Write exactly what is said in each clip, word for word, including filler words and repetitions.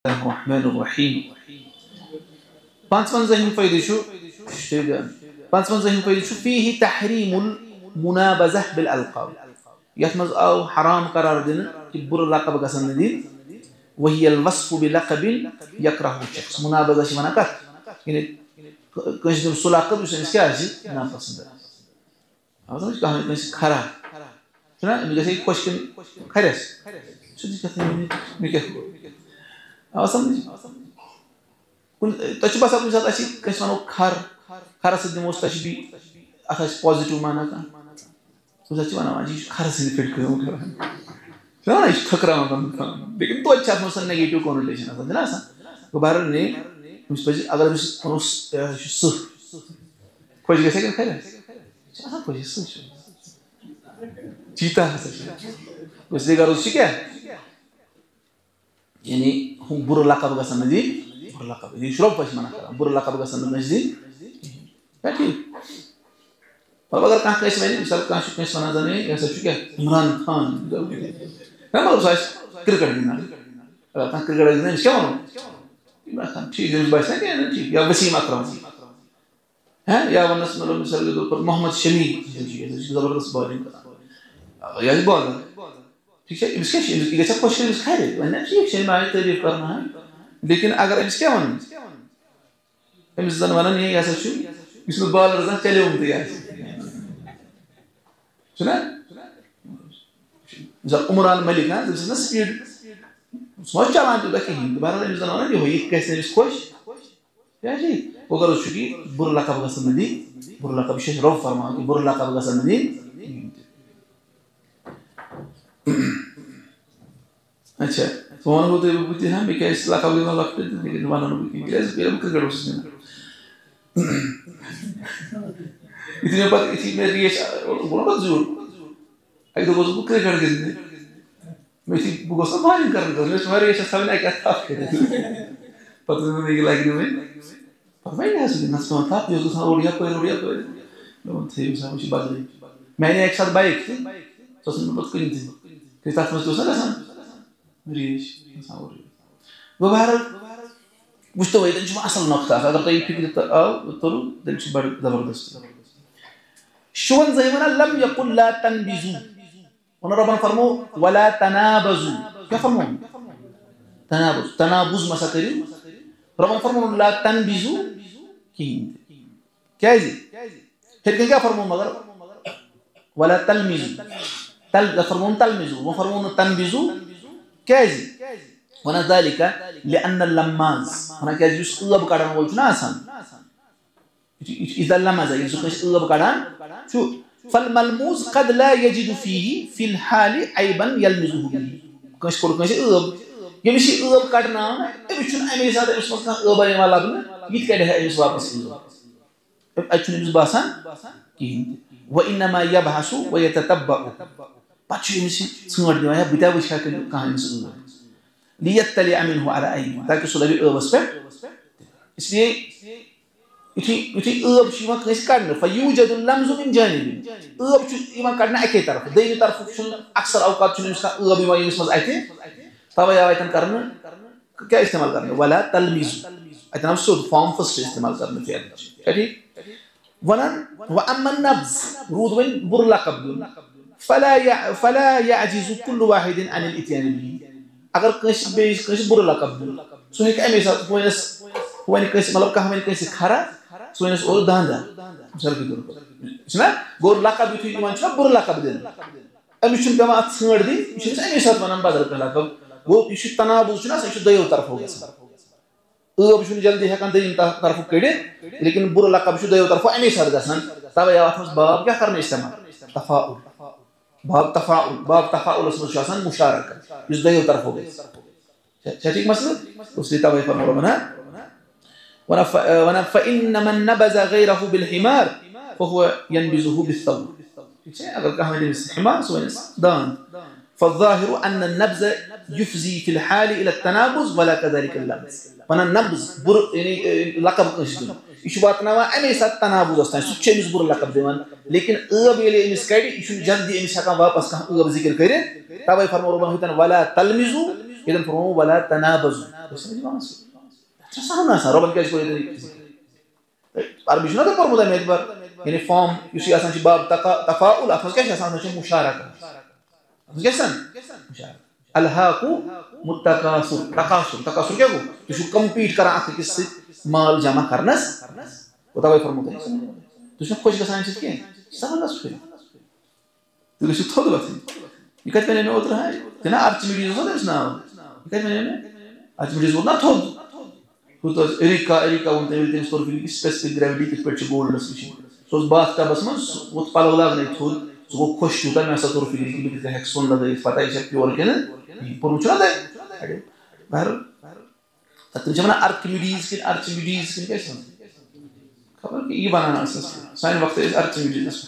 الرحمن الرحيم پانٛژوَنٛزاہِم فٲیدٕ چھُ پانٛژوَنٛزاہِم فٲیدٕ چھُ فيه تحريم المنابذة بالألقاب یتھ منٛز آو حرام قرار دِنہٕ کہِ بُرٕ لقب گژھن نہٕ دِنۍ وهي الوصف بلقب يكره الشخص منابذة چھِ وَنان کتھ یعنی کٲنٛسہِ دیُن سُہ لقب یُس أمِس کیٛاہ آسہِ ناپسنٛد آسہِ کانٛہہ کٲنٛسہِ خراب چھُنا أمِس گژھِ خۄش کِنہٕ کھرٮ۪س سُہ تہِ کتھ مےٚ کیٛاہ آو سمجھ کُنہِ تۄہہِ چھُ باسان کُنہِ ساتہٕ اَسہِ کٲنٛسہِ وَنو کھر کھرس سۭتۍ دِموس تۄہہِ چھُ بیٚیہِ اَتھ آسہِ پازِٹِو مانا کانٛہہ کُنہِ ساتہٕ چھِ وَنان یہِ چھُ کھرٕ سٕنٛدِ پٮ۪ٹھ کٲم کران چھُنا وَنان یہِ چھُ تھٔکراوان پنُن پان لیکِن توتہِ چھِ اَتھ منٛز سۄ نگیٹِو کونوٹیشن آسان چھِنا آسان گوٚو بہرحال نے أمِس پَزِ اگر أمِس وَنوس یہِ چھُ سٕہہ خۄش گژھِ کِنہٕ کھرٮ۪س یہِ چھِ آسان خۄش یہِ سٕہہ چھُ چیٖتا ہسا چھُ اس لیے غرض چھُ کیٛاہ یعنی ہُم بُرٕ لقب گژھن نہٕ دِنۍ بُرٕ لقب یہِ چھُ رۄب چھِ منع کران بُرٕ لقب گژھن نہٕ کٲنٛسہِ دِنۍ کیٛاہ ٹھیٖک مطلب اگر کانٛہہ کٲنٛسہِ وَنہِ مِثال کانٛہہ چھُ کٲنٛسہِ وَنان زن یہِ ہسا چھُ کیٛاہ عمران خان مطلب سُہ آسہِ کرکٹ گِنٛدان اگر کانٛہہ کرکٹ آسہِ گِنٛدان أمِس کیٛاہ وَنو عمران خان ٹھیٖک أمِس باسہِ نا کیٚنٛہہ ٹھیٖک یا وسیٖم اکرم یا وَنس مطلب مِثال کے طور پر محمد شمی یہِ چھُ زبردست بالِنٛگ کران یہِ آسہِ بالر ٹھیٖک چھا أمِس کیٛاہ چھُ أمِس یہِ گژھِ ہا خۄش أمِس کھرِ وَنہِ ٹھیٖک چھُ أمۍ آیہِ تعریٖف کرناوٕنۍ لیکِن اگر أمِس کیٛاہ وَنُن أمِس زن وَنان یہِ ہسا چھُ یُس نہٕ بالر زن چلیومُتٕے آسہِ چھُنا مِثال عمران مٔلِک ہا تٔمِس ٲس نا سپیٖڈ سُہ ما چھُ چلان تیوٗتاہ کِہینۍ تہٕ بہرحال أمِس زن وَنان یِہوے یہِ گژھِ نہٕ أمِس خۄش کیٛاہ ٹھیٖک گوٚو غرض چھُ کہِ بُرٕ لقب گژھن نہٕ دِنۍ بُرٕ لقب یہِ چھُ اَسہِ رۄب فرماوان کہِ بُرٕ لقب گژھن نہٕ دِنۍ اچھا ژٕ وَنہو تۄہہِ بہٕ تہِ ہا مےٚ کیٛازِ لقب دِوان لۄکٹہِ تہٕ لیکِن وَنو نہٕ بہٕ کِہینۍ کیٛازِ ییٚلہِ بہٕ کرکٹ اوسُس گِنٛدان یُتھُے مےٚ پتہٕ یُتھُے مےٚ ریس گوٚو نا پتہٕ زیوٗٹھ اَکہِ دۄہ گوٚژھُس بہٕ کرکٹ گِنٛدنہِ مےٚ یُتھُے بہٕ گوٚژھ نا بالِنٛگ کرنہٕ خٲطرٕ مےٚ ٲس وۄنۍ ریسَس تھاوٕنۍ اَکہِ اَتھٕ تھپھ کٔرِتھ پتہٕ ووٚن مےٚ یہِ لگہِ نہٕ وۄنۍ پتہٕ وۄنۍ حظ گِنٛدنَس پیٚوان تھپھ یہِ اوس گژھان اوٚڑ یپٲرۍ اوٚڑ یپٲرۍ مےٚ ووٚن تھٲیِو سا وۄنۍ چھِ بدلٕے مےٚ اَنے اَکہِ ساتہٕ بایِک تہِ سۄ ٲس نہٕ مےٚ پتہٕ کُنہِ تہِ کیٛازِ تَتھ منٛز تہِ اوس نا گژھان ریس گژھان اورٕ یورٕ گوٚو بہرحال وٕچھتو ییٚتٮ۪ن چھُ وۄنۍ اَصٕل نۄقطہٕ اکھ اگر تۄہہِ یہِ فِکرِ آو توٚرُو تیٚلہِ چھُ بَڑٕ زبردست شُوَنٛزٲہِم وَنان لم یقل لا تنبذوا وَنان رۄبن فرمو ولا تنابزوا کیٛاہ فرمووُن تنابُز تنابُز مَسا کٔرِو رۄبن فرمووُن لا تنبذوا کِہینۍ تہِ کیٛازِ ہیٚرِ کَنۍ کیٛاہ فرمووُن مگر ولا تلمزوا تل فرمووُن تلمزوا وۄنۍ فرمووُن نہٕ تنبذوا کیٛازِ وَنان ذلِکَ لِأَنَّ اللَّمَّاز وَنان کیٛازِ یُس ٲب کَڑن وول چھُنہ آسان اِذا لَمَزَ ییٚلہِ سُہ کٲنٛسہِ ٲب کَڑان چھُ فالملموز قد لا يجد فيه في الحال عيبا يلمزه به کٲنٛسہِ کوٚر کٲنٛسہِ ٲب ییٚمِس یہِ ٲب کَڑناو أمِس چھُنہٕ اَمے ساتہٕ أمِس منٛز کانٛہہ ٲبا یِوان لَبنہٕ یہِ تہِ کَڑِ ہا أمِس واپَس ٲب اَتہِ چھُنہٕ أمِس باسان کِہینۍ تہِ وَإِنَّمَا يَبْحَثُ وَيَتَتَبَّعُ پَتہٕ چھُ أمِس یہِ ژھانٛڈ دِوان ہے بہٕ تہِ وٕچھِ ہا کانٛہہ أمِس ٲب لِيَطَّلِعَ مِنْهُ عَلَى عَيْبِهِ تاکہِ سُہ لَبہِ ٲبَس پٮ۪ٹھ اِسلیے یُتھُے یُتھُے ٲب چھُ یِوان کٲنٛسہِ کَڑنہٕ فَيُوجَدُ اللَّمْزُ مِنْ جانِبٍ ٲب چھُ یِوان کَڑنہٕ اَکے طرفہٕ دوٚیمہِ طرفُک چھُنہٕ اَکثر اوقات چھُنہٕ أمِس کانٛہہ ٲب یِوان ییٚمِس منٛز اَتھِ تَوَے آو اَتٮ۪ن کَرنہٕ کیٛاہ اِستعمال کَرنہٕ ولا تلمزوا اَتٮ۪ن آو سیوٚد فارم فٔسٹ اِستعمال کَرنہٕ فعلٕچ کیٛاہ ٹھیٖک وَنان وَأَمَّا النَّبْذ روٗد وۄنۍ بُرٕ لقب دیُن فلا فلا يعجز كل واحد عن الاتيان به اگر کٲنٛسہِ بیٚیِس کٲنٛسہِ بُرٕ لقب دیُن سُہ ہیٚکہِ اَمے ساتہٕ وَنٮ۪س وَنہِ کٲنٛسہِ مطلب کانٛہہ وَنہِ کٲنٛسہِ کھرا سُہ وَنٮ۪س اور دانٛدا مِثال کے طور پر چھُنہ گوٚو لقب یُتھُے یِوان چھُنہ بُرٕ لقب دِنہٕ أمِس چھُنہٕ پٮ۪وان اَتھ ژھانٛڈ دِنۍ یہِ چھُ أمِس اَمے ساتہٕ وَنان بدل کانٛہہ لقب گوٚو یہِ چھُ تنابُز چھُنہ آسان یہِ چھُ دۄیو طرفو گژھان ٲب چھُنہٕ جلدی ہٮ۪کان دوٚیِم طرفُک کٔڑِتھ لیکِن بُرٕ لقب چھُ دۄیو طرفو اَمے ساتہٕ گژھان تَوَے آو اَتھ منٛز باب کیٛاہ کَرنہٕ اِستعمال تفاعل باب تفاعل باب تفاعلَس منٛز چھُ آسان مُشارکت یُس دۄیو طرفو گژھِ چھا ٹھیٖک مسلہٕ اس لیے تَوَے فرمو رۄبن وَنان فَإِنَّ مَن نَبَذَ غَيْرَهُ بِالْحِمار فَهُوَ يَنبِذُهُ بِالثَّوْرِ ٹھیٖک چھا اگر کانٛہہ وَنہِ أمِس حِمار سُہ وَنٮ۪س داند فالظاهر أن النبذ يفزي في الحال إلى التنابز ولا كذلك اللمز وَنان نبز بُرٕ یعنی لقب کٲنٛسہِ دیُن یہِ چھُ واتناوان اَمے ساتہٕ تنابُزس تانۍ سُہ تہِ چھُ أمِس بُرٕ لقب دِوان لیکِن ٲب ییٚلہِ أمِس کَڑِ یہِ چھُنہٕ جلدی أمِس ہٮ۪کان واپس کانٛہہ ٲب ذِکر کٔرِتھ تَوَے فرمو رۄبن ہوٚتٮ۪ن ولا تلمزوا إذا فرموا ولا تنابزوا تسامنا صار ربنا كيش كويس عربي شنو هذا فرموا ده ميتبر يعني فهم يصير أصلا شيء باب تفاؤل أفهم كيش أصلا شيء مشاركة كيش أصلا مشاركة الهاكو متكاثر تكاثر تكاثر क्या वो तो शु compete करा आखिर किससे माल जमा करनस बता भाई फॉर्मूला है तो शु कुछ का साइंस क्या है सब ना सुने तो शु थोड़ा बात है ये कहते हैं ना उधर है तो ना आर्चिमिडीज होता है ना ये कहते हैं ना आर्चिमिडीज होता ना थोड़ तो एरिका एरिका उनते उनते स्टोर फिर स्पेसिफिक ग्रेविटी किस पर चुगोल रस्सी so उस बात का बस मत वो पालो लाग नहीं थोड़ so वो खुश होता है मैं ऐसा स्टोर फिर की भी किसी हेक्सोन लगा इस पता है जब प्योर के ना por mucho nada baru satu zaman Archimedes kan Archimedes kan guys kabar ki ये बनाना है साइन वक्त है Archimedes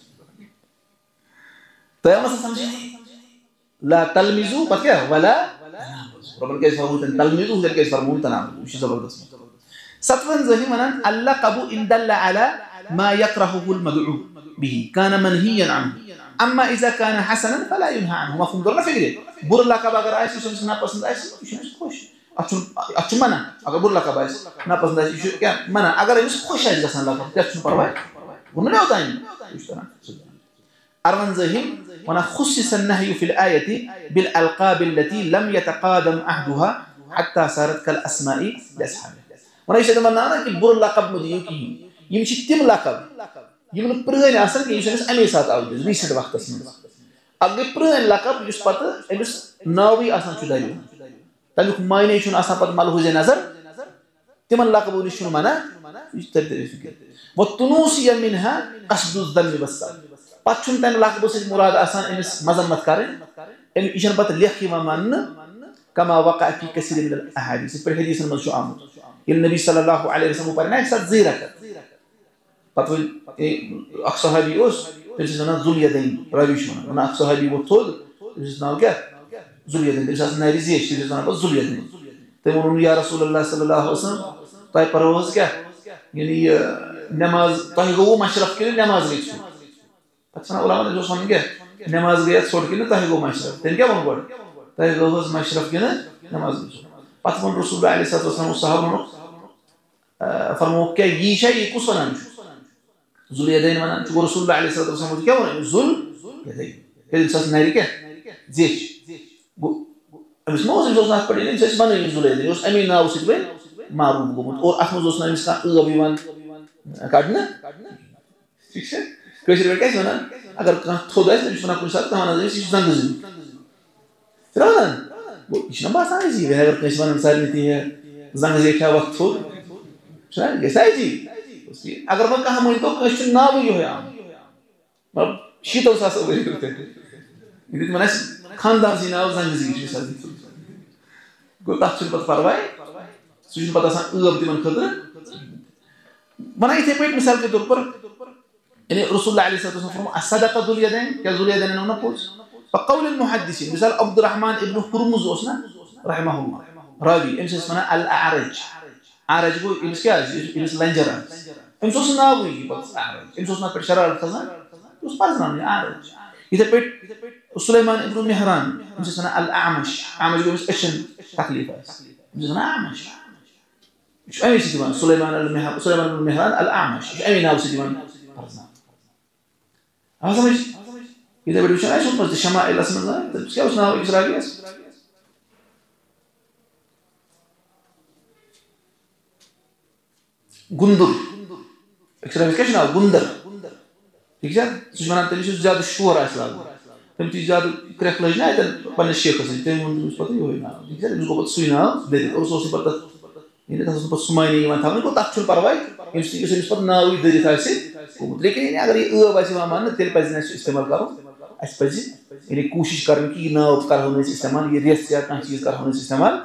तो यहाँ मसा समझे ला तलमिज़ु पता क्या वाला प्रॉब्लम कैसे होता है तलमिज़ु उधर कैसे फरमून तनाम उसी ज़बरदस्त सत्वन ज़ही मना अल्लाह कबू इंदल्ला अला ما يكرهه المدعو به كان منهيا عنه أما إذا كان حسنا فلا ينهى عنه مفهوم درنا فكرة بور لا كبا أجر عايش يسوي سنا بسند عايش يسوي خوش أشوم أشوم منا أجر بور لا كبا عايش نا بسند عايش يسوي كم منا أجر يسوي خوش عايش جسنا لا كبا تشوم برواي ومن لا تاني يشتغل أرمن زهم وأنا خصص النهي في الآية بالألقاب التي لم يتقادم عهدها حتى صارت كالأسماء لأصحابه وأنا يشهد من أنا كبور لا كبا مديوكي يمشي تيم لا كبا يمكن برهن أصلاً كي يوسف أمي سات أود ريسنت وقت اسمه أجل برهن لقب يوسف بات إلوس ناوي أصلاً شو دايو تاني كماينة يشون أصلاً بات ماله هو نظر تمن لقب وني شنو مانا يستدل فيك والتنوسية منها قصد الذنب بس بات شون تاني لقب وسيد مراد أصلاً إنس مزمت كارن إن يشون بات ليخي ما من كما وقع في كثير من الأحاديث في الحديث المشهور عام النبي صلى الله عليه وسلم قال نعم سات زيرك فتوى أقصاهابي أوس تجسنا ذل يدين راويش منا أنا أقصاهابي وطول تجسنا وكا ذل يدين تجسنا ناريزيش تجسنا بس ذل يدين تقولون يا رسول الله صلى الله عليه وسلم طيب پرواز كا يعني نماز طيب هو مشرف كله نماز ليش أصلاً علماء جو سامن كا نماز गया छोड़ के ना طيب هو مشرف تين क्या बोल طيب هو مشرف كله نماز ليش पत्मन रसूल अल्लाह सल्लल्लाहु अलैहि वसल्लम सहाबों फरमाओ क्या ये शायद कुछ ना ذل يدين مانا تقول رسول الله عليه الصلاة والسلام كيف هو ذل يدين كذا إنسان ناري كه زيش بس ما هو زي جوزنا كبرين إنسان ما نيجي ذل يدين يوس أمين ناوسيت بين معروف قومت اور أحمد جوزنا إنسان غبيوان كارنا ठीक है कैसे बैठ कैसे ना अगर थोड़ा ऐसे जिसमें कुछ साथ हमारा जैसे इस जंग जी फिर ना वो इतना बात है जी वह अगर कैसे बना इंसान नहीं है जंग जी क्या वक्त हो शायद कैसा है जी अगर मैं कहा मैं तो क्वेश्चन ना भी हो यार मतलब शीतल सा सब वही होते हैं इधर मैंने खानदान से ना जंग जी की शादी को ताचुल पत परवाई सुजन पता सा उब दिमन खदर मना इथे पे मिसाल के तौर पर यानी रसूलुल्लाह अलैहि सल्लल्लाहु अलैहि वसल्लम असदका ذل يدين क्या ذل يدين ने नقول فقول المحدثين مثال عبد الرحمن ابن هرمز أصلا رحمه الله راوي امس اسمه الأعرج أعرج هو امس क्या امس لنجرا امس उसना हुई बस أعرج امس उसना पर शरार खज़ान उस पास नाम है أعرج इधर पे सुलेमान इब्न मेहरान امس اسمه الأعمش أعمش هو امس إيشن تكليفه امس اسمه أعمش مش أمي سيدمان سليمان المهران سليمان بن مهران الأعمش مش أمي ناو سيدمان فرزنا هذا مش إذا بدو شو أيش هم الشمائل اسم الله بس كيف ناو إسرائيل غندر إسرائيل كيش ناو غندر ठीक है सुजमान तेरी शुद्ध ज़्यादा शोर है इस्लाम तम चीज़ ज़्यादा क्रैक लजना है तो पन्ने शेख से तेरे मुंडे में पता ही हो ना ठीक है इसको पता सुई ना दे और सोच पता ini tak sempat semai ni mana tahu ni kau tak cuma parway, mesti mesti sempat nawi dari thasi. Lekin ini agar ये बाजी में मानना तेल पैसे नहीं इस्तेमाल करो, ऐसे पैसे इन्हें कोशिश करने की ना उपकार होने से इस्तेमाल ये रियासत या कहाँ चीज़ कर होने से इस्तेमाल.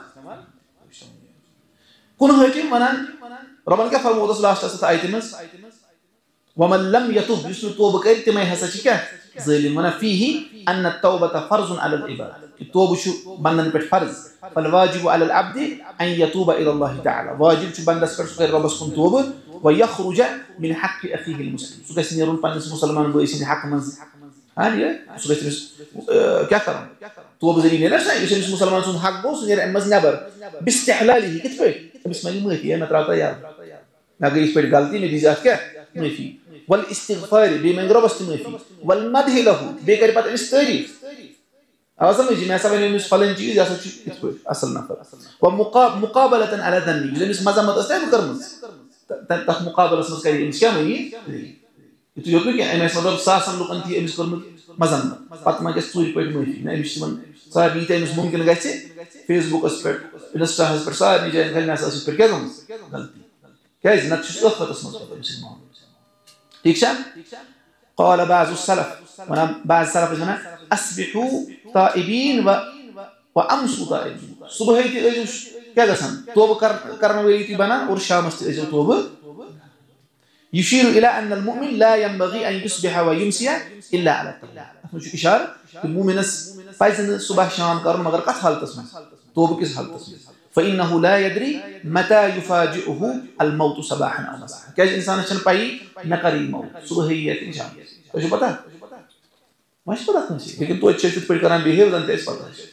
कौन है कि मनान रमन क्या फर्म होता है लास्ट ऐसा आइटम्स ومن لم يتوب يسلو توبة كير تما يحسش كه ظلم منا فيه أن التوبة فرض على العباد التوبة شو بندن بيت فرض فالواجب على العبد أن يتوب إلى الله تعالى واجب شو بندس كرش غير ربس كن توبة ويخرج من حق أخيه المسلم سو كسنيرون بندس مسلمان بويسين حق من हाँ ये सो गए क्या करूँ तो अब ज़रिए ना सही इसे मुसलमान सुन हक बोस ये मज़ नबर बिस्तेहलाली ही कितने बस मैं मुझे ये मैं तराता यार मैं अगर इस पर गलती में दिजात क्या मुझे वल इस्तिग़फ़ार बेमंगरो बस मुझे वल मदह लहू बेकर पता इस्तेरी आवाज़ में जिम्मे सब ने मिस फलन चीज़ या सोच कितने असल ना कर वो मुका मुकाबलतन अला दन्नी जिले मिस मज़ा मत अस्ते बुकरमस तक मुकाबला समझ कर ये क्या नहीं itu yo que emes modal sa sam look anti emes kormut mazam pat ma ges tuir pet mufi na emes man sa bi te emes mumkin gache facebook aspect insta has per sa ni jain galna sa super kazam galti كايز انك تشوف اخوة اسمه مسلمان تيكشا قال بعض السلف وانا بعض السلف هنا اصبحوا طائبين و وامسوا طائبين صبحيتي اجوش كذا سن توبه كرنا ويتي بنا اور شامستي اجو توبه يشير إلى أن المؤمن لا ينبغي أن يصبح ويمسي إلا على التقوى. شو إشارة؟ المؤمن فايزن صباح شام كارون مگر قط حال تسمع توبة كيس حال تسمع فإنه لا يدري متى يفاجئه الموت صباحا أو مساء. كاج إنسان عشان باي نقري الموت صبحية إن شاء الله. شو پتا؟ ماش پتا كنشي. लेकिन तो अच्छे से पढ़ कर behave जानते हैं इस पता है.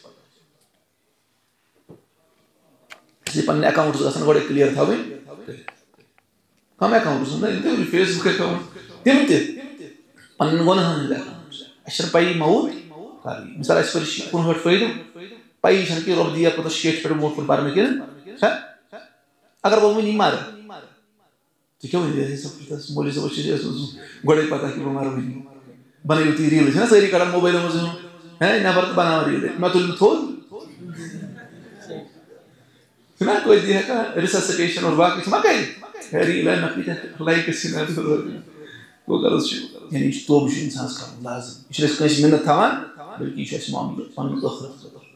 इसलिए पन्ने अकाउंट का सन बड़े क्लियर था भाई. Kam account sunna inte Facebook account timte pangona hanla ashar pai maut kali misal as per kun hot faido pai shan ki rob diya ko sheet per mot par barne ken ha agar bo ni mar to kya hoye esa pita mole se boche gode pata ki bamar hoye bane uti reel है ना सारी कलम mobile में जो है ना बर्त बना रही है मैं तो थोल सुना कोई दिया का रिसर्सिटेशन और बाकी सुना कहीं هذه لا نقيتها لايك السنة وقالت شو يعني إيش توب شو إنسان كان لازم إيش ليش كانش منه ثمان بلكي إيش اسمه عمل فن الآخر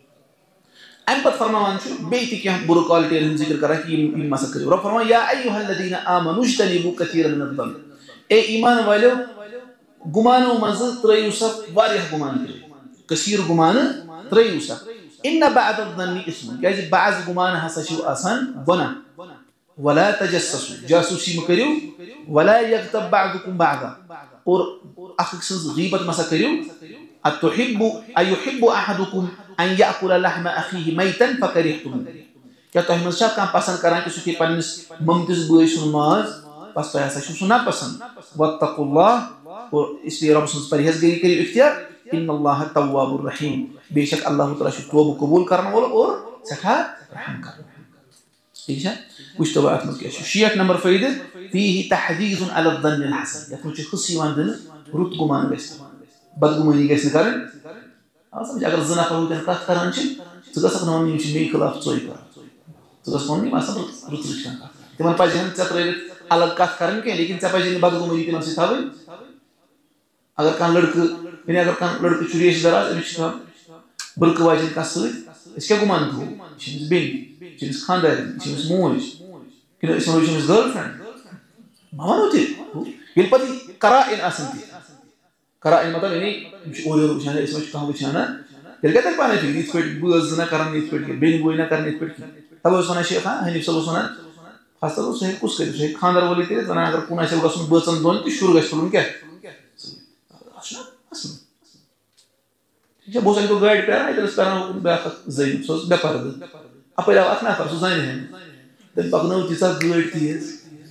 أم بد فرمان شو بيتك يا بروكالتي اللي ذكر كراكي إيم مسكري ورب فرمان يا أيها الذين آمنوا اجتنبوا كثيرا من الظن إيه إيمان والو غمانو مزل ترى يوسف واريح غمان كثير غمان ترى يوسف إن بعد الظن اسم جايز بعض غمان هسا شو أصلا بنا ولا تجسسوا جاسوسي مكريو ولا يغتب بعضكم بعضا اور اخكسز غيبه مسكريو اتحب ايحب احدكم ان ياكل لحم اخيه ميتا فكرهتم क्या तो हमेशा काम पसंद करें कि सुखी पन्निस ममतिस बुए सुनमाज बस तो ऐसा शु सुना पसंद वत्तकुल्लाह और इसलिए रब सुन परहेजगारी करी इख्तियार इन्नल्लाह तव्वाबुर रहीम बेशक अल्लाह तआला शु तौबा कबूल करने वाला और सखा रहम करने ठीक है कुछ तो बात मत क्या शियत नंबर फायदे فيه تحديث على الظن الحسن يكون شيء خصي وعندنا رد गुमान बस बद गुमानी कैसे करें आप समझ अगर जना करो तो का करन छी तो का सकना हम नहीं में खिलाफ सोई कर तो का सोनी मासा रुत रिक्शा ते मन पाजे हम चतरे अलग का करन के लेकिन चपाजे बद गुमानी के नसी थावे अगर कान लड़के यानी अगर कान लड़के चुरिए से दराज रिक्शा बल्कि वाजिन का सोई इसका गुमान हो चिंस बिन चिंस खानदार चिंस मोज كنا اسمه جيمس girlfriend ما نوتي يلبدي قرائن أسنتي قرائن مثلا يعني مش أولي مش أنا اسمه شو كهو مش أنا تلقى تلقى في ديت فيت بوزنا كرام ديت فيت بين بوينا كرام ديت فيت تبغى سونا شيء خا هني بسلو سونا خاصة لو سهل كوس كده سهل خاندار ولي كده أنا أقدر كونا شيء بقى سون بوزن دون تشور قاش فلون كه أصلا أصلا جا بوزن تو गाइड कर रहा है तो इस तरह बैक ज़ाइन सोच बैपार दे अब पहले आप ना कर सुज़ाइन है dan pagnaw ti sa guard tiyes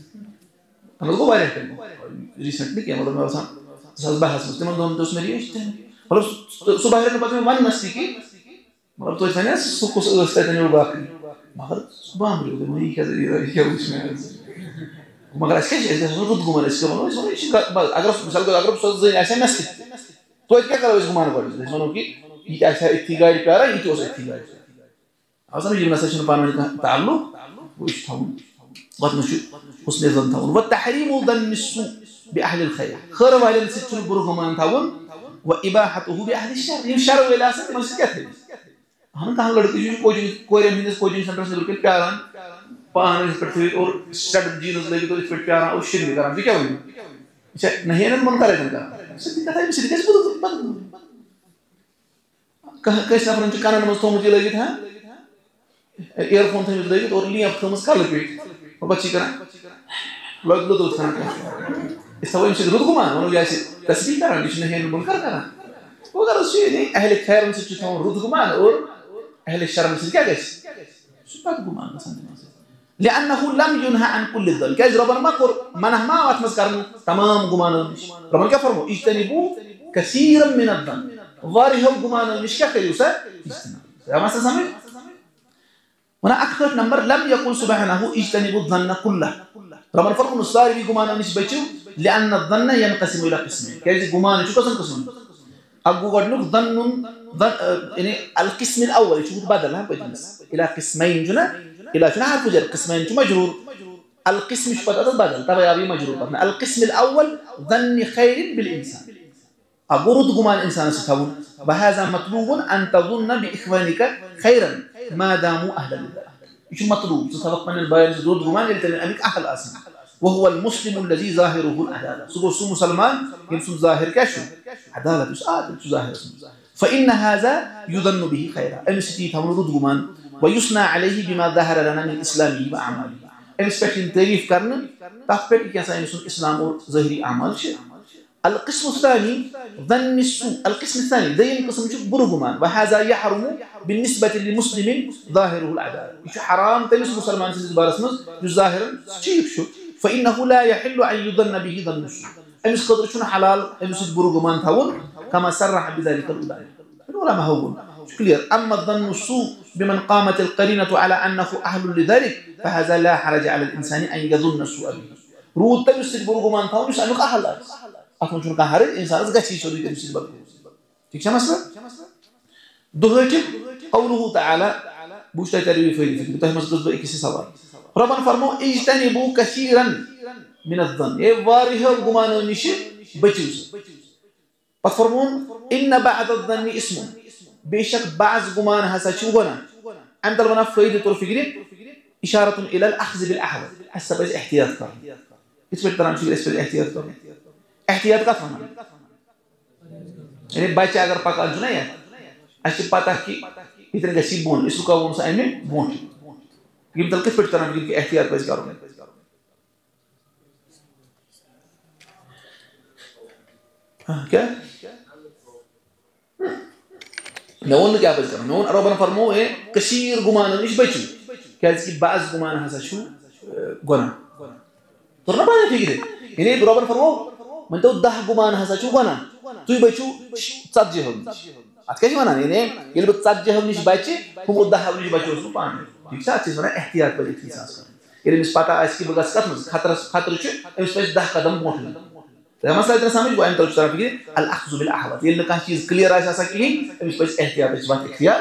ano ko bare kan recently kaya mo sa sa bahas mo temo dom dos merias ten malo so bahar ka pagme man nasiki malo to itanya suko sa sta tanya ba magar subam ro de mai ka ya usme magar aske je da rud gumar aske malo so ish agar misal ko agar so zain aisa nasik to it kya karo is gumar par mano ki ये ऐसा इतनी गाड़ी प्यारा ये तो इतनी गाड़ी असल में ये मैसेज पाने का ताल्लुक وش تهون قد نشوف حسن ظن تهون والتحريم ظن السوء بأهل الخير خرب على الست البرغ ما تهون وإباحته بأهل الشر ينشر ولا سد ما سكته हम कहाँ लड़के जो coaching Korean business coaching center से बिल्कुल प्यारा पान इस पर थी और स्टड जीनस लेके तो इस पर प्यारा और शिर भी करा क्या हुई अच्छा नहीं है ना मन करे इनका सच्ची कथा है सिर्फ कैसे बोल कहाँ कैसे अपने कानन में तो मुझे लगी था ईयरफोन थे मुझे लगी तो और लिया अब थमस कर लेते और बच्ची करा लग लो तो खाना इस सब इनसे दूध घुमा मनो जैसे तस्वीर करा जिसने है मन कर करा وقال الشيء أهل الخير مسجدهم رد قمان أو أهل الشر مسجد كذس شو بعد قمان مثلا لأنه لم ينهى عن كل الظن كذا ربنا ما قر منه ما وقت مسكرنا تمام قمان ربنا كفرموا اجتنبوا كثيرا من الظن ظاهرهم قمان مش كثير يوسف يا ما سامي هنا أكثر نمبر لم يقول سبحانه اجتنبوا الظن كله ربنا فرموا الصار في قمان مش بيجوا لأن الظن ينقسم إلى قسمين كذا قمان شو قسم قسم أقول لك ظن ظن يعني القسم الأول شو بدل ها بجلس إلى قسمين جنا إلى شنو عارف جر قسمين شو مجرور القسم شو بدل بدل تبع يبي مجرور القسم الأول ظن خير بالإنسان أقول قمان الإنسان ستقول وهذا مطلوب أن تظن بإخوانك خيرا ما داموا أهلا لله شو مطلوب تتوقع من البيان تدور قمان اللي أنك أهل أصلا وهو المسلم الذي ظاهره العدالة سوى سو مسلمان يمسون ظاهر كشو عدالة مش عادل ظاهر فإن هذا يظن به خيرا المسيتي تمرد قمان ويصنع عليه بما ظهر لنا من إسلامه وأعماله المسيتي تعريف كرنا تخبر كيسا يمسون إسلام ظاهري أعمال شيء القسم الثاني ظن السوء القسم الثاني دين قسم شوف برغمان وهذا يحرم بالنسبة للمسلم ظاهره العدالة شو حرام تلس مسلمان سيد بارسمز ظاهرا شيء شو فإنه لا يحل أن يظن به ظن السوء أمس قدر شنو حلال أمس برغمان تهون كما صرح بذلك الأولى الأولى ما هو كلير أما الظن السوء بمن قامت القرينة على أنه أهل لذلك فهذا لا حرج على الإنسان أن يظن السوء به رود تمس برغمان تهون مش أنك أهل أكون شو كان هارد إنسان إذا كشيء شو يتم يصير بقى تيجي شو مثلا دهيتم قوله تعالى بوش تجربي في في بتاعه مسجد بإكسي سوار ربنا فرموا اجتنبوا كثيرا من الظن يواريه الجمان ونشي بتشوز بفرمون إن بعد الظن اسم بشك بعض جمان هسا شو جنا عند ربنا فايدة الفكرة إشارة إلى الأخذ بالأحوال حسب الاحتياط كار إيش بتران شو اسم الاحتياط كار احتياط का था यानी बच्चे अगर पका जो नहीं है ऐसे पता कि इतने का सीबोन इसको का वो साइड में बोन ये मतलब किस प्रकार की एहतियात पैसे करोगे क्या नौन क्या पैसे करो नौन अरबन फरमो है कशीर गुमान नहीं बचू क्या इसकी बाज़ गुमान हंसा शू गुना तो ना बात ठीक है इन्हें अरबन फरमो من تو ده قمان هذا شو بنا توي بيشو تصدقهم أتكلم عن يعني اللي بتصدقهم مش بيشي هم ده هم مش بيشو سو بان يكسر تيجي احتياط بدي تيجي اللي مش بتاع اسكي بقى سكت مش خطر خطر شو مش بس ده قدم موحل ده مثلا إذا سامج وين تلوش ترى فيك الأخذ بالأحوال اللي كان شيء كلير عايز أسكيه مش بس احتياط بس بات اختيار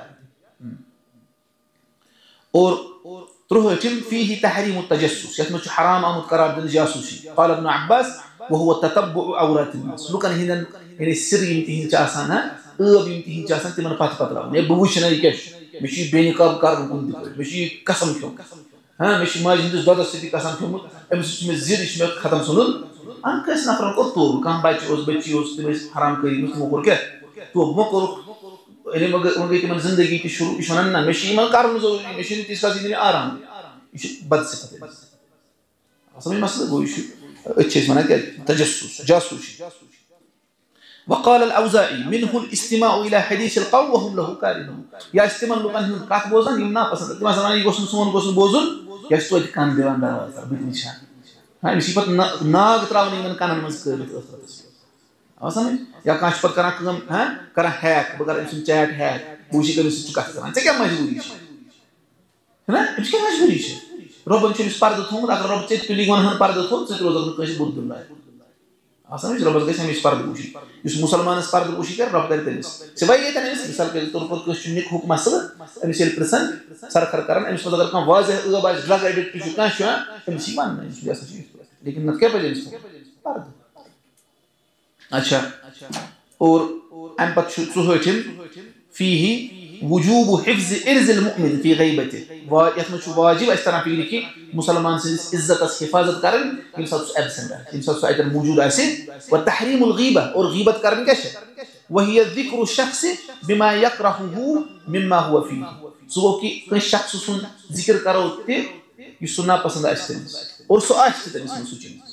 اور تروح يتم فيه تحريم التجسس يتم حرام أو متقرب بالجاسوسي قال ابن عباس وهو تتبع عورات الناس لو كان هنا يعني السر يمتهن جاسانا أب يمتهن جاسان تمن فات فاتلا يعني بوشنا يكش مشي بيني كاب كارب كوندي مشي قسم كم ها مشي ما جندس دادا سيدي قسم كم أمس مزيد إيش ما ختم سنون أنا كيس نفرن قطور كان بايش أوز بيتشي أوز تمس حرام كري مش مقول كه تو مقول يعني ما ما قلت من زندگی کی شروع إيشاننا مشي ما كارب نزول مشي نتيس كذي نبي آرام إيش بد سكتة أصلا مسألة قوي شو اتشيز معناه تجسس جاسوسي وقال الأوزاعي منه الاستماع إلى حديث القوم وهم له كارهون يا استماع لغن كات بوزن يمنا پسند مثلا يغوسن سون غوسن بوزن يا استوى كان ديوان دار بيتنشان هاي مصيبت ناغ تراوني من كان مز كرت أصلا يا كاش پر كرا كم ها كرا هاك بغير انسان چات هاك بوشي كن سچ كات كان څه مجبوري شي ها ايش كان مجبوري شي ربنا شو مسبارد ثوم أگر رب تيت كلي غون هن بارد ثوم ستروز أگر كذي بود الله أصلا مش رب كذي سامي مسبارد بوشي يس مسلمان مسبارد بوشي كر رب كذي تنس سباي ये तनिस मिसाल के तौर पर कुछ निक हुक्म मसल मिसाल प्रसन्न सरकार कारण एमस अगर कम वाज़ है बाज ड्रग एडिक्ट की शुका शो एमसी मान नहीं इस जैसा चीज लेकिन न क्या बजे इसको पार्द अच्छा और एम पक्ष सुहोटिम فيه وجوب حفظ إرز المؤمن في غيبته ويتمشى واجب أستنا في ذلك مسلمان سيس عزة حفاظة كارن يمسات أبسنت يمسات سائر موجود أسد والتحريم الغيبة أو غيبة كارن كشه وهي ذكر الشخص بما يكرهه مما هو فيه سو كي كن شخص سن ذكر كروته يسنا پسند أستن और सो आज तक इसमें सूची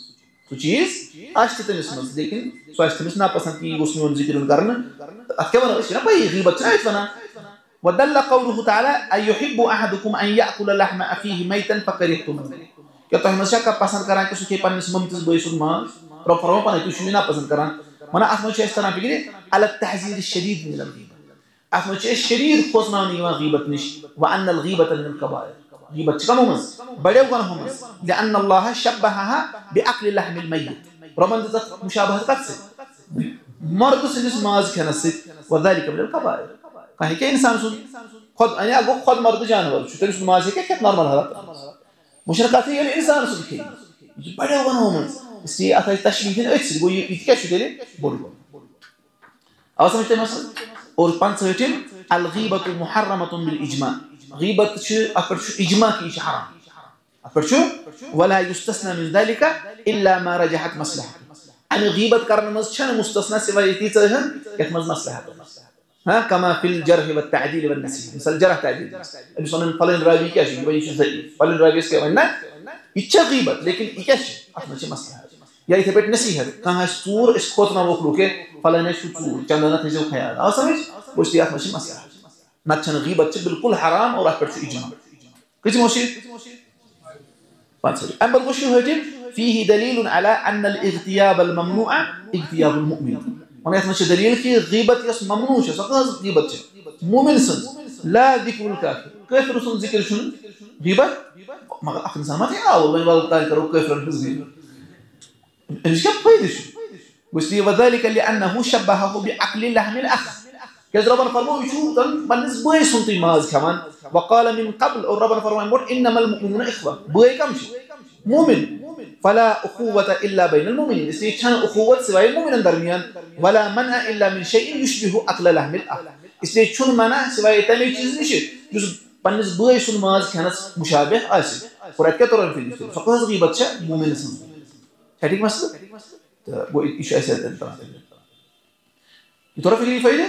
सो चीज आश्त तमिस मज लेकिन सो आश्त तमिस नापसंद की गोस में जिक्र करना अत क्या बना ना भाई गीबत ना इतना वदल्ल कौलुहु तआला अयुहिब्बु अहदुकुम अन याकुल लहम अखीहि मैतन फकरिहतुम क्या तो हमेशा का पसंद करां कि सुखे पन्निस ममतिस बोय सुन मा प्रॉपर पन तु शुना पसंद करां मना आत्म छे इस तरह फिक्रे अल तहजीर शदीद मिन अल गीबत आत्म छे शदीद खोसना नहीं गीबत निश व अन अल गीबत मिन कबायर गीबत कम हमस बड़े गुनाह हमस लअन अल्लाह शब्बहहा बिअक्ल लहम अल मय्यत रमन द मुशाबहत कत मर्द सिस माज खनस व ذلك मिन अल कबायर कहीं के इंसान सुन खुद अने अगो खुद मर्द जानवर छु तेस माज के क्या नॉर्मल हालत मुशरकत ये इंसान सुन के बड़े गुनाह हमस इसलिए अथ तशबीह अच गो ये क्या छु तेले बोल अब समझते मसला और पंचम अल गीबत मुहर्रमतुन बिल इजमा गीबत छु अपर छु इजमा की हराम अपर छु वला युस्तस्ना मिन ذلك इल्ला मा रजहत मसलहत अन गीबत करन मस छन मुस्तस्ना सिवाय ती चहन यत मस मसलहत ها كما في الجرح والتعديل والنسي مثل جرح تعديل ابي صنن فلان راوي क्या छु भाई छु सही फलन रावी इसके वना इच्छा गीबत लेकिन क्या छु अथमा छु मसलहत या इथे पेट नसीहत कहां सूर इस खोतना वो लोके फलाने छु छु चंदना थे जो ख्याल आ समझ बुझती अथमा छु मसलहत नचन गीबत छु बिल्कुल हराम और अपर छु इजमा किछ मोशी पांचवी अम्बर को छु हटे فيه دليل على ان الاغتياب الممنوع اغتياب المؤمن और इसमें से दलील की गीबत यस ममनू है सकल गीबत है मोमिन सन ला जिक्रुल काफिर काफिर सुन जिक्र सुन गीबत मगर अखन समझ है और मैं बात ताल करो काफिर गीबत ايش क्या फायदा है وسلي وذلك لانه شبهه بعقل لحم الاخ كذا ربنا فرموا شو بالنسبه بوي سنتي ماز كمان وقال من قبل اور ربنا فرموا انما المؤمنون اخوه بوي كم شيء مؤمن فلا أخوة إلا بين المؤمنين इसलिए छन अखुवत सिवाय मुमिन दरमियान वला मना इल्ला मिन शैइन युशबिहु अक्ल लहम अल इसलिए छुन मना सिवाय तमे चीज निश जुस पन्निस बय सुन माज खनस मुशाबिह आसि और क्या तोरन फिल फकस गीबत छ मुमिन सन ठीक मसला तो वो इशू ऐसे है ये तोरा फिक्री फायदे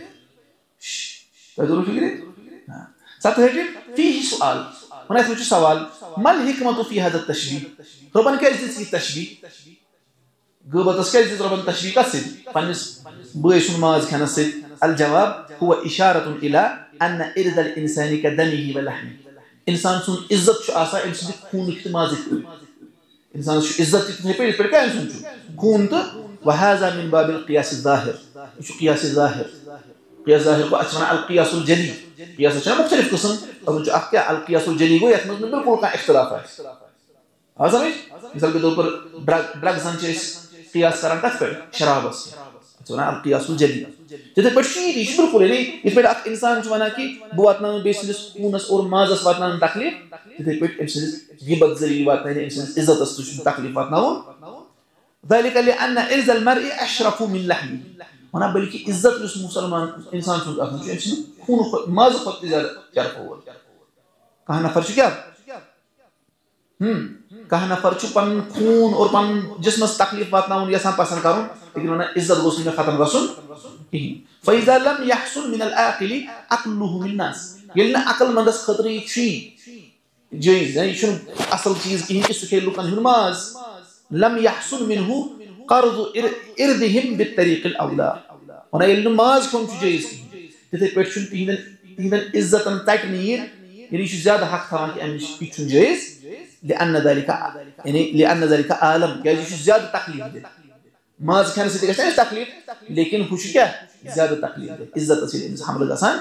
तो तोरा फिक्री हां साथ है فيه سؤال هنا في سؤال ما الحكمة في هذا التشبيه ربنا كيف يجي التشبيه قبل تسكيل يجي ربنا تشبيه كسر فنس بيش ماز كنسر الجواب هو إشارة إلى أن إرد الإنسان كدمه ولحمه إنسان سون عزت شو آسا إنسان خون اختمازه إنسان شو عزت تنهي بير كأي إنسان شو خون تو وهذا من باب القياس الظاهر شو قياس الظاهر قياس الظاهر کو أسمع القياس الجلي قياس شنو مختلف قسم और जो आपके القياس الجلي को इसमें बिल्कुल का इख्तिलाफ है हाँ समझ मिसाल के तौर पर ड्रग ड्रग संचेस قياس करन का फिर शराब से तो ना القياس الجلي जैसे पश्चिमी इस बिल्कुल नहीं इस पे इंसान जो ना कि बुआतना बेसिस कूनस और माजस वातना तकलीफ जैसे पे इंसान गीबत जरी वातना इंसान इज्जत अस्तुश तकलीफ वातना वो ذلك لأن إرز المرء أشرف من لحمه هنا بلكي عزت उस मुसलमान इंसान सुन आपने जो इंसान खून माज खुद ज्यादा शर्फ हो कहां नफर क्या हम कहां नफर छु पन खून और पन जिस्म तकलीफ वातना उन यसा पसंद करूं लेकिन उन्हें इज्जत गोस में खत्म रसूल فإذا لم يحصل من العاقل عقله من الناس يلنا عقل मंदस खतरी छी जैज है शुन असल चीज की कि सुखे लुकन हुमाज لم يحصل منه قرض إردهم بالطريق الأولى هنا النماز كون جيز تثي بيرشون تهين تهين عزة تكنير يعني شو زيادة حق ثوان كي أمش بيشون جيز لأن ذلك يعني لأن ذلك عالم يعني شو زيادة تقليد ماز كان سيدك إيش تقليد لكن هو شو كيا زيادة تقليد عزة تصير إنسان حمل الجسان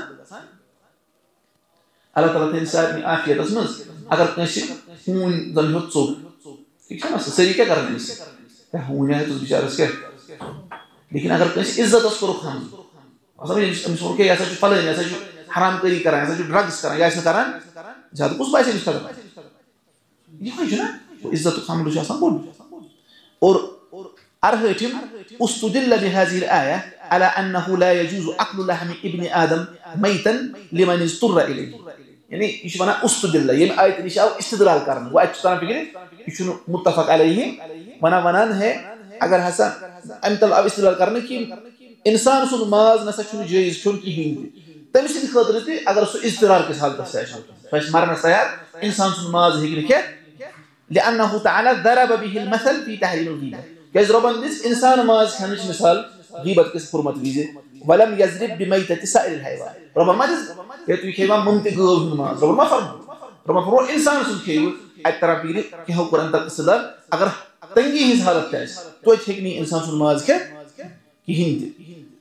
على ثلاثة إنسان من آخر تسمز أگر نشي هون ضمن هتصو كيف ما سري كيا كارن إنس هون يعني تو بيشارس كيا लेकिन अगर किसी इज्जत उसको रुकना असल में मिसोर के ऐसा जो फल है ऐसा जो हराम करी करा ऐसा जो ड्रग्स करा या ऐसा करा ज्यादा कुछ बात नहीं करता ये है ना इज्जत को खामलो आसान बोल और अरहतिम उस्तदल بهذه الآية على أنه لا يجوز أكل لحم ابن آدم ميتا لمن اضطر إليه يعني ايش معنى استدل يعني آية نشاء استدلال करना वो अच्छी तरह फिक्र इशु मुत्तफक अलैहि मना वनान है अगर हसन अमतल अब इस्तेमाल करने की इंसान सुन माज नसा चुन जायज चुन की हिंदी तब इसी खातिर थी अगर सो इस्तेमाल के साथ दस्ता है फैस मारना सयार इंसान सुन माज है कि لأنه تعالى ضرب به المثل في تحريم الغيبة كيز ربنا ديس إنسان ماز كانش مثال غيبة كيس حرمة فيزي ولم يزرب بميتة سائر الحيوان ربنا ما ديس يتوي كيما ممتق غيب ماز ربنا ما فرم ربنا فرم إنسان سن كيو الترابيري كهو قرآن تقصدار أگر تنجي هز حالة تاس تو تهكني إنسان سن ماز كه كهند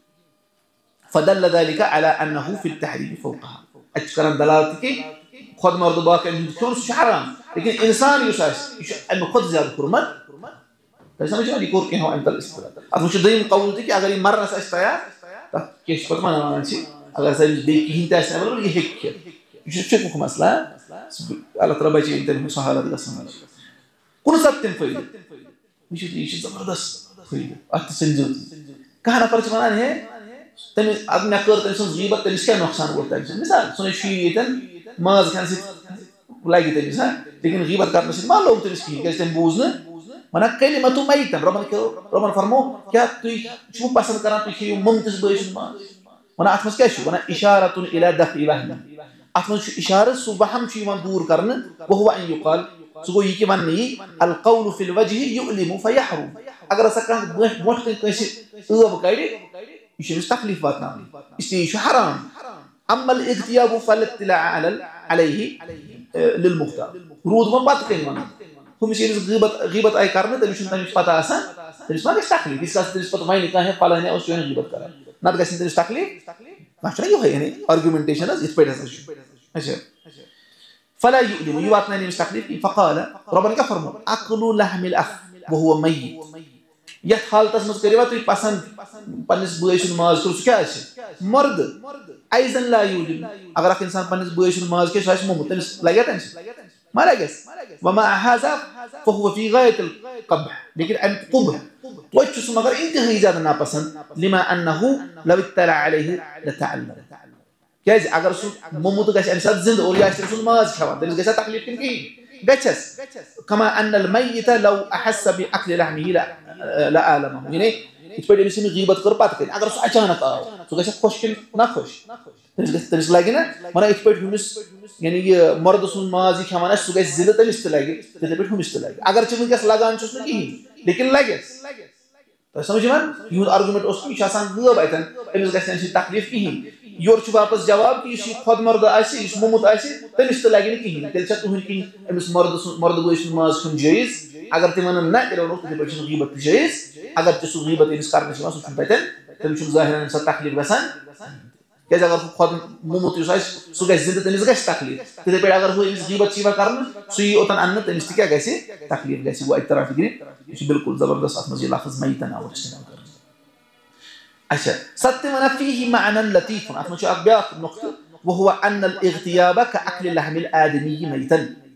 فدل ذلك على أنه في التحريم فوقها أشكرا دلالتك خد مرض باك أنه يكون حرام لكن إنسان يساس أنه خد زيادة حرمة فسمع جماعة يقول كه أنت الاستدلال أتمنى ضمن قولتك أگر مرة سأستيا كيش فتما أنا نسي أگر سأل بيك هند أسمع ولا بيك هيك يشوف شو بكم أصلا على ترابيزة أنت مسحالة الأسماء كل سبت فايدة مش يشوف زبردست فايدة أتسنجد كهنا فرش منا نه تمي أدنى كور تمي سون غيبة تمي سكان نقصان بولتا مثال سون شيء ما كان سيد لاقي تمي مثال لكن غيبة كارنا سيد ما لو تمي سكين كيس تمي بوزنا منا كلمة ميتا ربنا كيو ربنا فرمو كيا توي شو باسم كران توي كيو ممتز بيشون ما منا أتمنى كيشو منا إشارة إلى دفع وهم أتمنى إشارة سبحان شيء من دور كرنا وهو أن يقال سوى يكي من القول في الوجه يؤلم فيحرم أجر سكان بوح كيس هو بكايد يشيل تكليف باتنا يشيل حرام أما الاغتياب فالاطلاع على عليه للمختار رود من بات كلمة هم يشيل غيبة غيبة أي كارنة تلوشن تلوش بات أسان تلوش ما تستكلي بيسكاس تلوش بات ما ينكاه فلا هنا أوش يوم غيبة كارن نات قاسين تلوش تكلي ما شو نيجوا هي يعني argumentation از يتبادل هذا أشياء فلا يؤلم يواتنا نمستكلي فقال ربنا كفرمو أكل لحم الأخ وهو ميت يتحال تسمس كريبا توي پسند پنس بويشن ماز كروس क्या है मर्द أيضا لا يؤلم अगर एक इंसान पन्निस बुएशन माज के शायद मुंह तनिस लगे तनिस मारा गया वमा هذا فهو في غاية القبح लेकिन أن قبح توجس मगर इंतहाई ज़्यादा नापसंद لما أنه لو اطلع عليه لتعلم क्या है अगर सु मुंह तो कैसे इंसान जिंद और यार सु माज खावा तनिस कैसा तकलीफ किनकी गच्छस كما أن الميت لو أحس بأكل لحمه لا لا آلمه يعني يتبدأ بسمي غيبة قربات كده أقدر سو أجانك آه سو كذا خوشكن نخوش تنس تنس لاجينا مرة يتبدأ همس يعني مرد سون مازي كمان سو كذا زلة تنس تلاقي تتبدأ همس تلاقي أقدر تشوفين كذا لاجان شو سنكيه لكن لاجس तो समझिए यूं आर्गुमेंट उसकी शासन गब आयतन एमस गसन सी तकलीफ किहिन योर छु वापस जवाब कि इस खुद मर्द आसी इस मुमत आसी तनिस त लागिन किहिन तेल छ तुहिन कि एमस मर्द मर्द गोइस माज खुन जइस अगर तिमन न तेल नो ते बचन गीबत जइस अगर ते सु गीबत इस कारण से सु पैतन तम छु जाहिरन स तकलीफ गसन कैसे अगर खुद मुमत युसाइस सु गस जिंद तनिस गस तकलीफ ते पे अगर हो इस गीबत सी करन सु ओतन अन्न तनिस क्या गसी तकलीफ गसी वो एक तरह फिक्री इस बिल्कुल जबरदस्त असमजी लफ्ज मयतन और इस्तेमाल अच्छा सत्य मना فيه معنى لطيف أتمنى شو أقبل نقطة وهو أن الاغتياب كأكل لحم الآدمي ميتا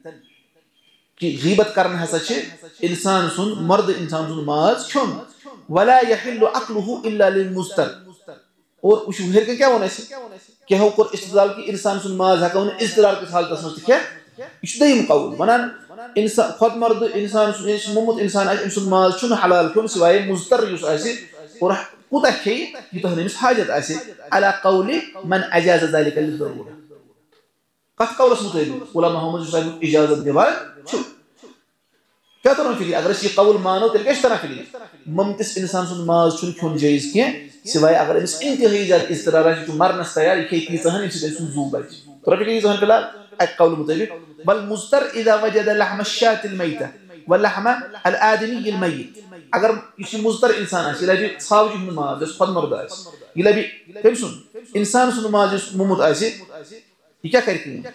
कि गीबत करना है सच्चे इंसान सुन मर्द इंसान सुन माज क्यों वला यहिल्लु अक्लुहु इल्ला लिलमुस्तर और उस हेर के क्या होना है क्या हो कर इस्तेदाल की इंसान सुन माज है कौन इस्तेदाल के हाल तस्मत क्या इस दई मुकाउल मना इंसान खुद मर्द इंसान सुन मुमत इंसान इंसान माज चुन हलाल क्यों सिवाय मुस्तर युस ऐसे और कुता के يتهني مش حاجة أسي على قول من أجاز ذلك للضرورة قد قول اسمه تيجي ولا ما هو مجرد إجازة دبال شو كاترون فيلي أگر شيء قول ما نو تلقى إيش ترى فيلي ممتس إنسان سون ما شون كون جايز كيه سواء أگر إنس إنتهاء إجازة استرارة جو مر نستيار يكي تيزهن إنس تيسون زوباج ترى فيلي يزهن فلا قول متجي بل مستر إذا وجد لحم الشاة الميتة واللحم الآدمي الميت अगर किसी मुज़तर इंसान है इला भी साव जी नमाज जस खुद मर्द है इला भी कब सुन इंसान सुन नमाज मुमत है ये क्या करती है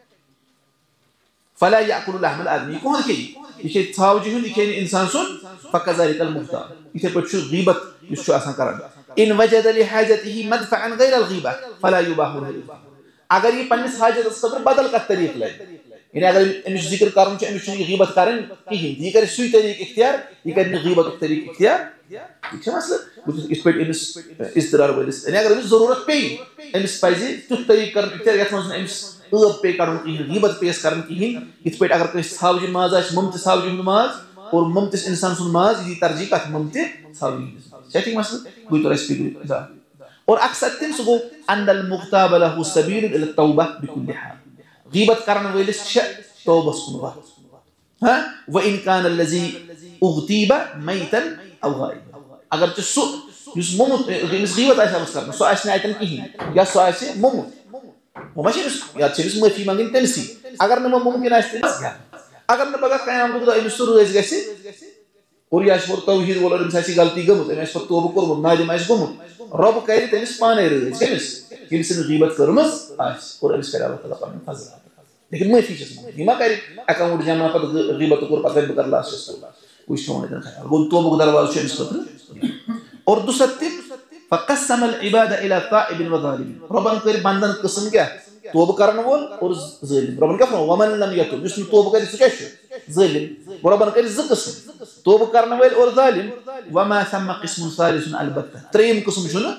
फला याकुल लहम आदमी कौन के ये साव जी ये इंसान सुन फकज़ालिक المختار इसे पर शु गीबत शु आसान करन इन वजद लिहाजतिhi मदफअन गैर الغيبة फला युबाह अगर ये पन्निस हाजत सबर बदल का तरीक़ ले يعني अगर इनमें जिक्र कारण से इनमें शुरू गीबत कारण की हिंदी ये करे सुई तरीक़ इख्तियार ये करे गीबत तरीक़ इख्तियार क्या मतलब इस पे इनमें इस्तेरार बोले यानी अगर इनमें ज़रूरत पे इनमें स्पाइसी तो तरीक़ कारण इख्तियार या तो इनमें ऊब पे कारण की हिंदी गीबत पेश कारण की हिंदी इस पे अगर कोई सावजी माज़ है मुमतिस सावजी माज़ और मुमतिस इंसान सुन माज़ ये तरजीह का मुमतिस सावजी चेकिंग मतलब कोई तो रेस्पिक और अक्सर तिम सुगो अंदल मुख्ताब लहु सबील इल तौबा बिकुल्ली हाल गीबत करने वाले शे तौबा सुनवा ها وإن كان الذي اغتيب ميتا أو غائبا أجر تسوء يس ممت يس غيبة أيش أمسكنا سو أيش نايتن كهين يا سو أيش ممت وماشي يس يا تشيلس ما في مانجين تنسي أجر نما ممكن أيش تنسي أجر نبغى كأي أمر كده إنه سر رئيس جالس और याश पर तौहीद बोला मिसासी गलती गमत एमएस पर तौबा करमत नादि माइस गमत रब कहे तेनिस पाने रहे केमिस किमसन गीबत करमस आस और एमएस करे अल्लाह ताला पाने फजल लेकिन मैं फीचर्स दिमा करे अकाउंट जाना पर गीबत कर पता कर लाश कुछ होने देना है वो तौबा को दरवाजा से इसको और दूसरा टिप फकस्सम العباد الى تائب وظالم रबन कर बंदन किस्म क्या तौबा करने वाला और जालिम रबन क्या फरमा वमन लम यतुब जिसने तौबा करे क्या जालिम रबन कर किस्म तौबा करने वाले और जालिम वमा ثم قسم ثالث البتة تريم قسم شنو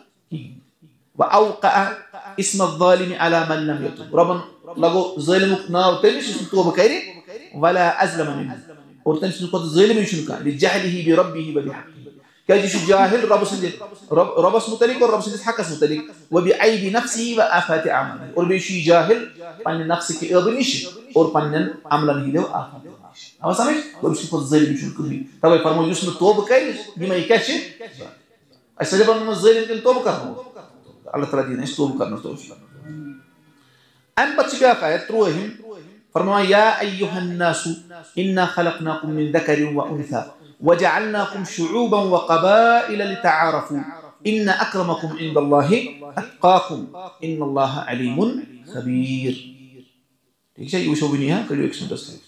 واوقع اسم الظالم على من لم يتوب ربنا لغو ظالم ناو تمش اسم توبه كيري ولا ازلم منه اور تمش نقد ظالم شنو كان لجهله بربه وبحقه كاجي شو جاهل رب سند رب رب متلك ورب سند حق متلك وبعيب نفسه وافات عمله اور بيشي جاهل بان نفسك ابنش اور بان عملا هيدو افات أما سامي وبيش يكون ظالم شو كذي طبعا فرموا يسمى توبة كايش بما يكشف أستجاب أن الظالم يمكن توبة كرنه الله تعالى دين إيش توبة كرنه توبة أم بتشبه كاية تروهم فرموا يا أيها الناس إنا خلقناكم من ذكر وأنثى وجعلناكم شعوبا وقبائل لتعارفوا إن أكرمكم عند الله أتقاكم إن الله عليم خبير. إيش يوشوا بنيها كل يكسر دستور.